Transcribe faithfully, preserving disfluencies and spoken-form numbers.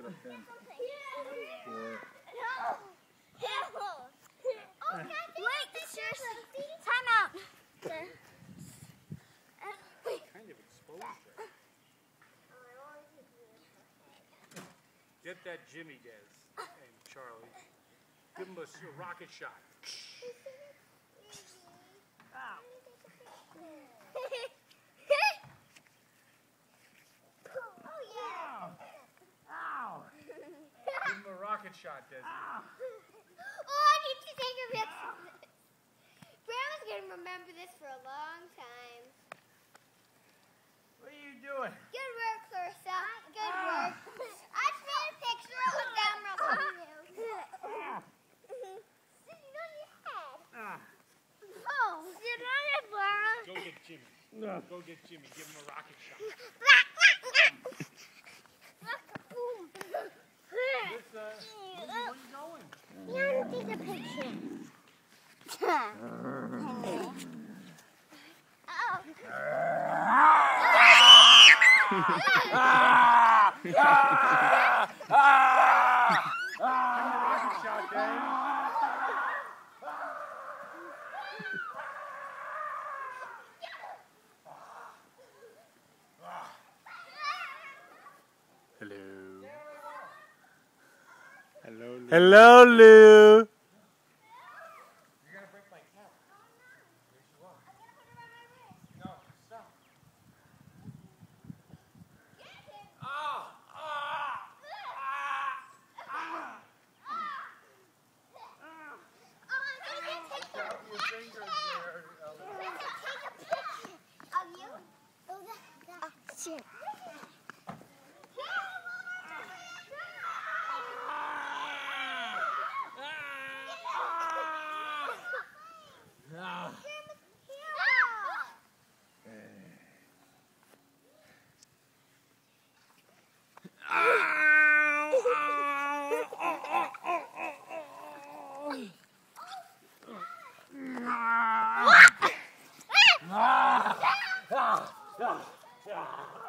it up then. Four. Wait, seriously. Time out. Kind of exposed her. Get that Jimmy, Des, and Charlie. Give him a, a rocket shot. Ow. Give him a rocket shot, Des. Oh, I need to take a picture of this. Grandma's going to remember this for a long time. What are you doing? Good work, Clarissa. Good work. I just made a picture of the camera for you. Sitting on your head. Ah. Oh, sit on it, Laura. Go get Jimmy. No. Go get Jimmy. Give him a rocket shot. Boom. This, uh, where are you going? You want to take a picture. Oh. Give him a rocket shot, Des. Hello. Hello, Lou. Hello, Lou. You're gonna break my cap. Yes, you are. No, stop. Oh, oh, ah, Drop your fingers there, Ellie. Of you? Oh, that, that. Shit. Ah!